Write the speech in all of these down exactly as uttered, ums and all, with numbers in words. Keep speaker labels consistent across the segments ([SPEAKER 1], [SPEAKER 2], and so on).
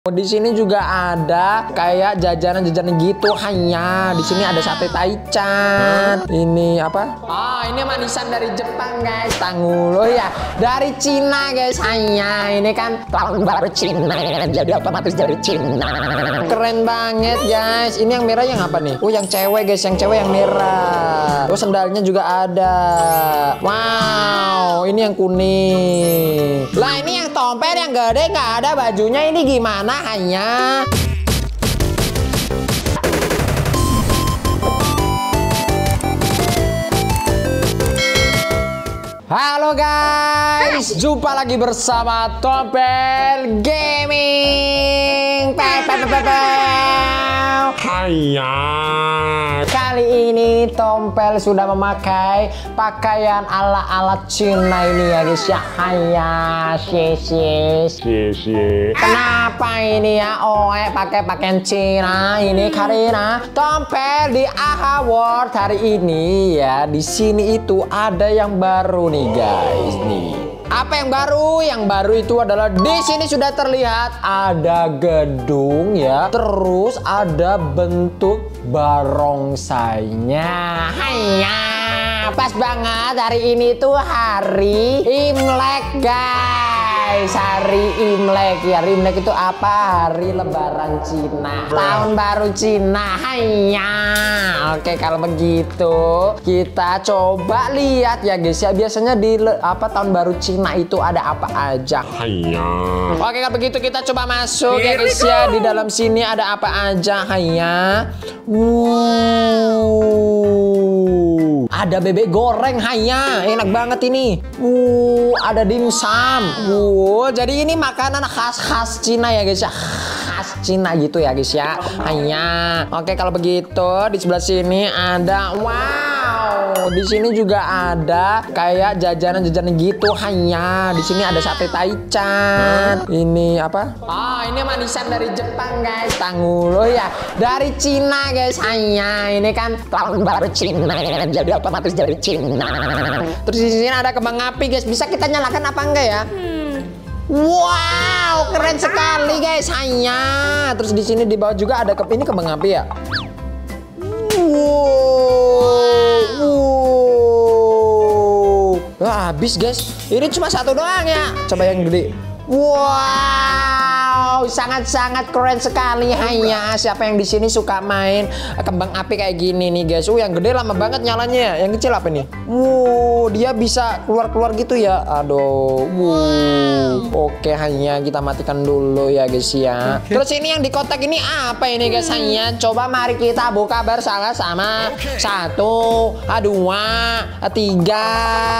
[SPEAKER 1] Di sini juga ada kayak jajanan-jajanan gitu. Hanya di sini ada sate taichan. Ini apa? Oh, ini manisan dari Jepang, guys. Tangul. Oh ya, dari Cina, guys. Hanya ini kan tahun baru Cina, jadi otomatis dari Cina. Keren banget, guys. Ini yang merah yang apa nih? Oh, yang cewek, guys. Yang cewek yang merah. Oh, sendalnya juga ada. Wow, ini yang kuning. Lah, ini yang tompel yang gede nggak ada bajunya. Ini gimana? Hanya halo guys, jumpa lagi bersama Tompel Gaming. Hanya kali ini Tompel sudah memakai pakaian ala-ala Cina ini ya guys ya. Hanya sis Kenapa ini ya Oe pakai pakaian Cina ini? Karena Tompel di AHA World hari ini ya, di sini itu ada yang baru nih guys nih. Apa yang baru? Yang baru itu adalah di sini sudah terlihat ada gedung ya. Terus ada bentuk barongsainya. Hanya pas banget hari ini tuh hari Imlek guys. Hari Imlek ya. Hari Imlek itu apa? Hari Lebaran Cina, tahun baru Cina. Hanya oke, kalau begitu kita coba lihat ya guys ya. Biasanya di apa tahun baru Cina itu ada apa aja. Hanya oke, kalau begitu kita coba masuk ya guys ya. Di dalam sini ada apa aja. Hanya wow, ada bebek goreng. Hanya enak banget ini. Uh, ada dimsum. Wow, jadi ini makanan khas-khas Cina ya guys ya. Khas Cina gitu ya guys ya. Hanya oke, kalau begitu di sebelah sini ada wow. Di sini juga ada kayak jajanan-jajanan gitu. Hanya di sini ada sate taichan. Ini apa? Oh, ini manisan dari Jepang guys. Tangul. Oh ya, dari Cina guys. Hanya ini kan tahun baru Cina, jadi otomatis dari Cina. Terus di sini ada kembang api guys. Bisa kita nyalakan apa enggak ya? Wow, keren sekali guys. Hanya terus di sini di bawah juga ada ke ini kembang api ya. Wow, wow. Wah, habis guys. Ini cuma satu doang ya. Coba yang gede. Wow, sangat-sangat keren sekali. Hanya siapa yang di sini suka main kembang api kayak gini nih guys. Oh, yang gede lama banget nyalanya. Yang kecil apa nih? Wow, dia bisa keluar-keluar gitu ya. Aduh. Wow. Oke, hanya kita matikan dulu ya guys ya. Terus ini yang di kotak ini apa ini guys? Hanya coba mari kita buka bersama-sama. Satu, dua, tiga.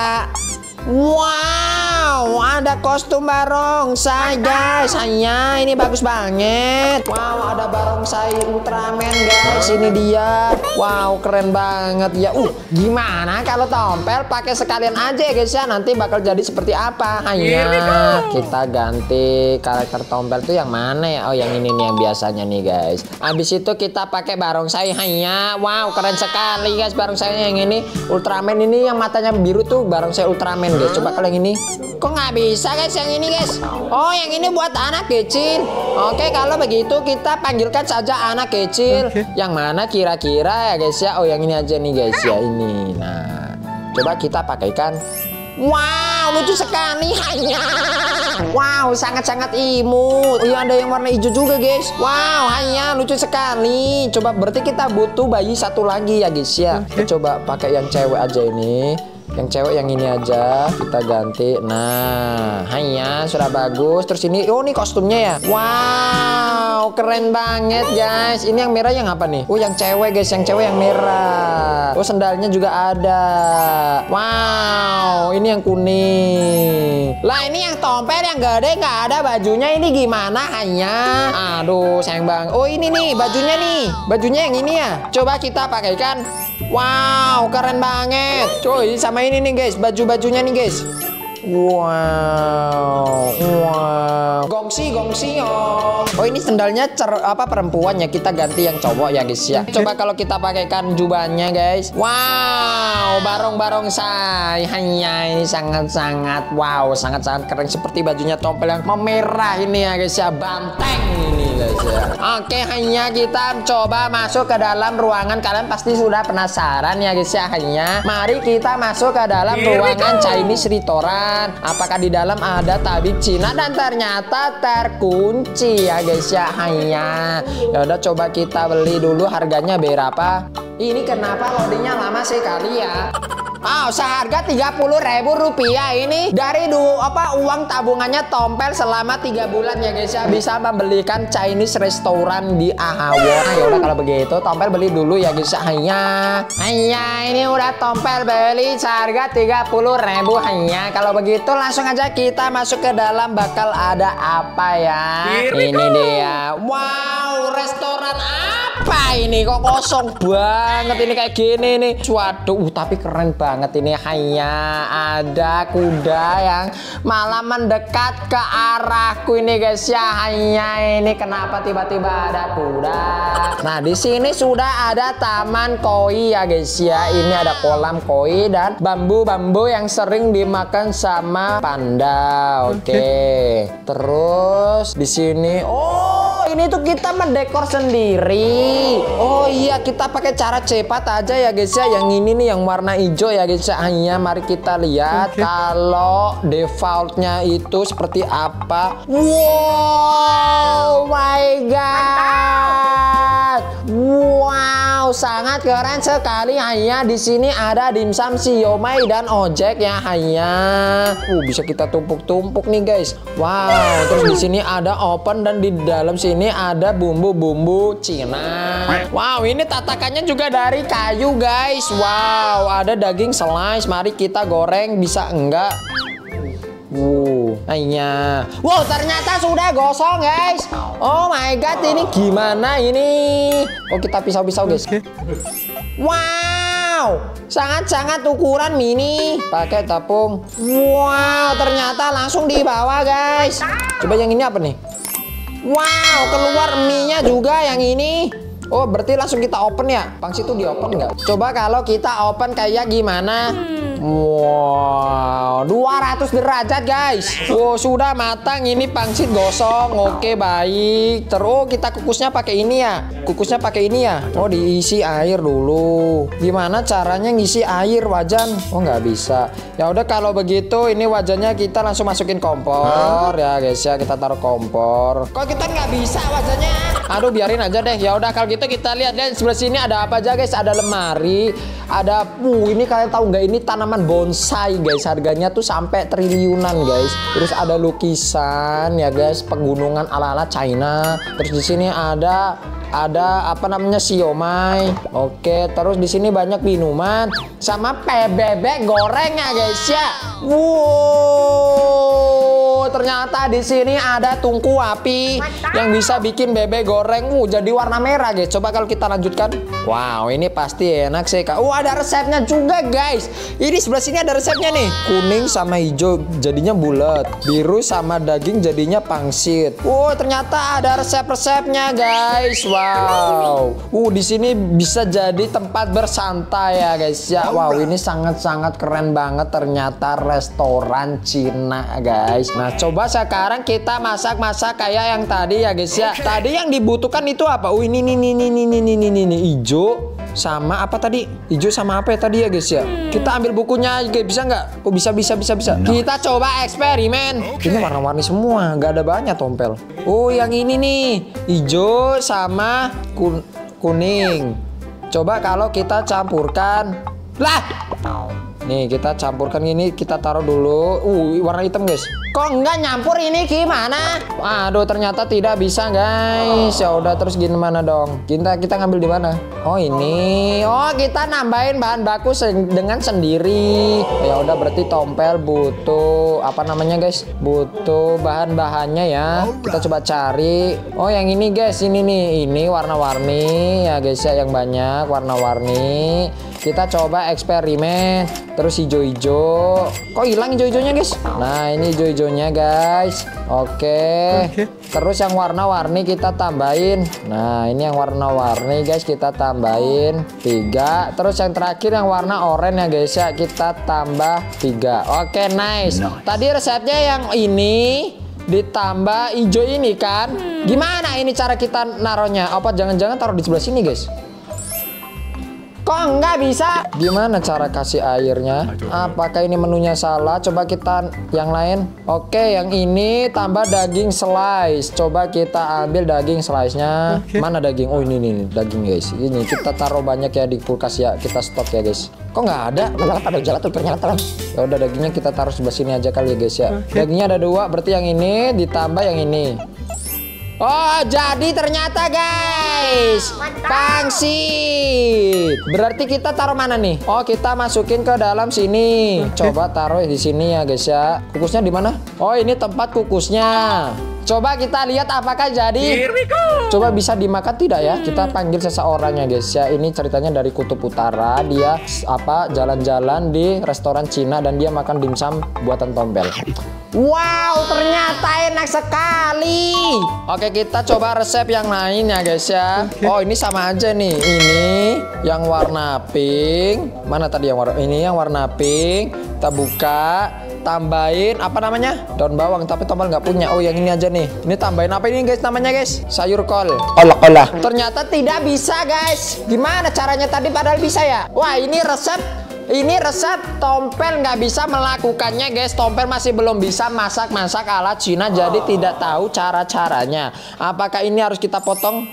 [SPEAKER 1] Wow, ada kostum barongsai guys. Hanya ini bagus banget. Wow, ada barongsai Ultraman guys. Ini dia. Wow, keren banget ya. Uh, gimana kalau Tompel pakai sekalian aja ya guys ya. Nanti bakal jadi seperti apa? Hanya kita ganti karakter Tompel tuh yang mana ya? Oh, yang ini nih yang biasanya nih guys. Habis itu kita pakai barongsai. Hanya wow, keren sekali guys barongsainya yang ini. Ultraman ini yang matanya biru tuh barongsai Ultraman guys. Coba kalau yang ini kok nggak bisa guys yang ini guys. Oh, yang ini buat anak kecil. Oke, kalau begitu kita panggilkan saja anak kecil. Yang mana kira-kira ya guys ya. Oh, yang ini aja nih guys ya, ini. Nah, coba kita pakaikan. Wow, lucu sekali. Hanya wow, sangat-sangat imut. Oh, iya, ada yang warna hijau juga guys. Wow, hanya lucu sekali. Coba berarti kita butuh bayi satu lagi ya guys ya. Kita coba pakai yang cewek aja ini. Yang cewek yang ini aja kita ganti. Nah, hanya sudah bagus. Terus ini, oh ini kostumnya ya. Wow, keren banget guys. Ini yang merah yang apa nih? Oh, yang cewek guys, yang cewek yang merah. Oh, sendalnya juga ada. Wow, ini yang kuning. Lah, ini yang tompel yang gede nggak ada bajunya. Ini gimana? Hanya aduh, sayang bang. Oh, ini nih bajunya nih. Bajunya yang ini ya. Coba kita pakaikan. Wow, keren banget. Coy, sama ini nih guys, baju-bajunya nih guys. Wow, wow. Gongsi, gongsi oh. Oh ini sendalnya cer apa perempuan ya, kita ganti yang cowok ya guys ya. Coba kalau kita pakaikan jubahnya guys. Wow, barong-barong say. Hanya ini sangat-sangat wow, sangat-sangat keren seperti bajunya Tompel yang memerah ini ya guys ya, banteng ini guys ya. Oke, hanya kita coba masuk ke dalam ruangan. Kalian pasti sudah penasaran ya guys ya. Hanya mari kita masuk ke dalam ruangan Chinese Restaurant. Apakah di dalam ada tabib Cina, dan ternyata terkunci ya guys ya. Hanya ya udah coba kita beli dulu, harganya berapa? Ini kenapa loadingnya lama sekali ya? Oh, seharga tiga puluh ribu rupiah ini dari du, apa uang tabungannya Tompel selama tiga bulan ya guys ya, bisa membelikan Chinese restoran di Ahawon. Nah, ya udah kalau begitu Tompel beli dulu ya guys ya. Hanya hanya ini udah Tompel beli seharga tiga puluh ribu hanya. Kalau begitu langsung aja kita masuk ke dalam, bakal ada apa ya? Ini dia. Wow, restoran apa ini? Kok kosong banget ini kayak gini nih. Waduh, uh, tapi keren banget ini. Hanya ada kuda yang malah mendekat ke arahku ini guys ya. Hanya ini kenapa tiba-tiba ada kuda. Nah, di sini sudah ada taman koi ya guys ya. Ini ada kolam koi dan bambu-bambu yang sering dimakan sama panda. Oke. Okay. Terus di sini oh, ini tuh kita mendekor sendiri. Oh iya, kita pakai cara cepat aja ya guys ya. Yang ini nih yang warna hijau ya guys ya. Hanya mari kita lihat okay. Kalau defaultnya itu seperti apa. Wow, my god. Wow, sangat keren sekali. Hanya di sini ada dimsum, siomay dan ojek ya. Hanya uh, bisa kita tumpuk-tumpuk nih guys. Wow, terus di sini ada open dan di dalam sini ada bumbu-bumbu Cina. Wow, ini tatakannya juga dari kayu guys. Wow, ada daging slice. Mari kita goreng, bisa enggak? Wow, hanya wow, ternyata sudah gosong guys. Oh my god, ini gimana ini? Oh, kita pisau-pisau guys. Wow, sangat-sangat ukuran mini. Pakai tepung. Wow, ternyata langsung di bawah guys. Coba yang ini apa nih? Wow, keluar mie-nya juga yang ini. Oh, berarti langsung kita open ya? Pangsit itu di open nggak? Coba kalau kita open kayak gimana? Wow, dua ratus derajat guys. Wow, sudah matang ini pangsit gosong. Oke, baik. Terus kita kukusnya pakai ini ya. Kukusnya pakai ini ya. Oh, diisi air dulu. Gimana caranya ngisi air wajan? Oh, nggak bisa. Ya udah kalau begitu ini wajannya kita langsung masukin kompor ya guys ya. Kita taruh kompor. Kok kita nggak bisa wajannya? Aduh, biarin aja deh. Ya udah kalau gitu kita lihat deh sebelah sini ada apa aja guys. Ada lemari, ada uh ini kalian tahu nggak, ini tanaman bonsai guys. Harganya tuh sampai triliunan guys. Terus ada lukisan ya guys, pegunungan ala-ala China. Terus di sini ada ada apa namanya siomay. Oke, terus di sini banyak minuman sama bebek goreng ya guys ya. Wow, ternyata di sini ada tungku api yang bisa bikin bebek goreng uh, jadi warna merah guys. Coba kalau kita lanjutkan. Wow, ini pasti enak sih kak. Oh, ada resepnya juga guys. Ini sebelah sini ada resepnya nih. Kuning sama hijau jadinya bulat, biru sama daging jadinya pangsit. Wow, ternyata ada resep-resepnya guys. Wow. Uh, di sini bisa jadi tempat bersantai ya guys ya. Wow, ini sangat-sangat keren banget ternyata restoran Cina guys. Nah, coba sekarang kita masak-masak kayak yang tadi ya guys ya. Tadi yang dibutuhkan itu apa? Oh, ini nih nih nih nih nih nih nih nih hijau sama apa tadi? Hijau sama apa ya tadi ya guys ya? Kita ambil bukunya guys, bisa nggak? Oh, bisa bisa bisa bisa. Kita coba eksperimen. Ini warna-warni semua, nggak ada banyak Tompel. Oh, yang ini nih hijau sama kun kuning. Coba kalau kita campurkan. Lah. Nih kita campurkan ini, kita taruh dulu. Uh, warna hitam guys. Kok nggak nyampur ini gimana? Aduh, ternyata tidak bisa guys. Ya udah, terus gimana dong? Kita kita ngambil di mana? Oh ini. Oh, kita nambahin bahan baku sen dengan sendiri. Ya udah, berarti tompel butuh apa namanya guys? Butuh bahan-bahannya ya. Kita coba cari. Oh, yang ini guys, ini nih. Ini warna-warni ya guys ya, yang banyak warna-warni. Kita coba eksperimen. Terus hijau-hijau. Kok hilang hijau-hijaunya guys? Nah, ini hijau-hijaunya guys. Oke. Oke. Terus yang warna-warni kita tambahin. Nah, ini yang warna-warni guys, kita tambahin tiga. Terus yang terakhir yang warna oranye ya guys ya, kita tambah tiga. Oke, nice. Tadi resepnya yang ini ditambah hijau ini kan? Gimana ini cara kita naruhnya? Apa jangan-jangan taruh di sebelah sini guys? Kok nggak bisa? Gimana cara kasih airnya? Apakah ini menunya salah? Coba kita yang lain. Oke, yang ini tambah daging slice. Coba kita ambil daging slice-nya. Mana daging? Oh, ini nih daging guys. Ini kita taruh banyak ya di kulkas ya. Kita stok ya guys. Kok nggak ada? Malah pada jalan tuh ternyata. Ya udah, dagingnya kita taruh sebelah sini aja kali ya guys ya. Dagingnya ada dua, berarti yang ini ditambah yang ini. Oh, jadi ternyata guys, pangsit. Berarti kita taruh mana nih? Oh, kita masukin ke dalam sini. Coba taruh di sini ya guys ya. Kukusnya di mana? Oh, ini tempat kukusnya. Coba kita lihat apakah jadi. Coba bisa dimakan tidak ya? Kita panggil seseorang ya guys ya. Ini ceritanya dari Kutub Utara. Dia apa jalan-jalan di restoran Cina dan dia makan dimsum buatan tompel. Wow, ternyata enak sekali. Oke, kita coba resep yang lain ya guys ya. Oh, ini sama aja nih. Ini yang warna pink. Mana tadi yang warna? Ini yang warna pink. Kita buka. Tambahin apa namanya? Daun bawang, tapi tombol nggak punya. Oh, yang ini aja nih. Ini tambahin apa ini guys namanya guys? Sayur kol. Olah-olah. Ternyata tidak bisa guys. Gimana caranya tadi padahal bisa ya? Wah, ini resep. Ini resep tompel nggak bisa melakukannya guys. Tompel masih belum bisa masak-masak ala Cina, jadi tidak tahu cara-caranya. Apakah ini harus kita potong?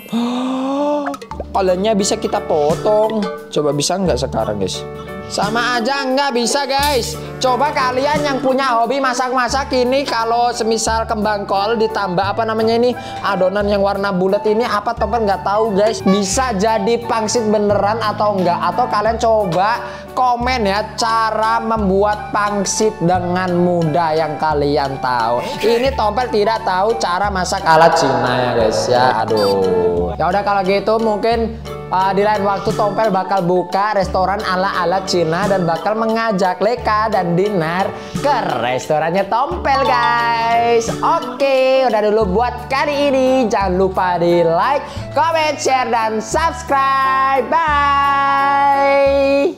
[SPEAKER 1] Olehnya bisa kita potong. Coba bisa nggak sekarang guys? Sama aja nggak bisa guys. Coba kalian yang punya hobi masak-masak ini, kalau semisal kembang kol ditambah apa namanya ini adonan yang warna bulat ini, apa tompel nggak tahu guys, bisa jadi pangsit beneran atau enggak? Atau kalian coba komen ya cara membuat pangsit dengan mudah yang kalian tahu. Ini tompel tidak tahu cara masak ala Cina ya guys ya. Aduh. Ya udah, kalau gitu mungkin Uh, di lain waktu tompel bakal buka restoran ala-ala Cina dan bakal mengajak Leka dan Dinar ke restorannya tompel guys. Oke, udah dulu buat kali ini. Jangan lupa di like, comment, share, dan subscribe. Bye.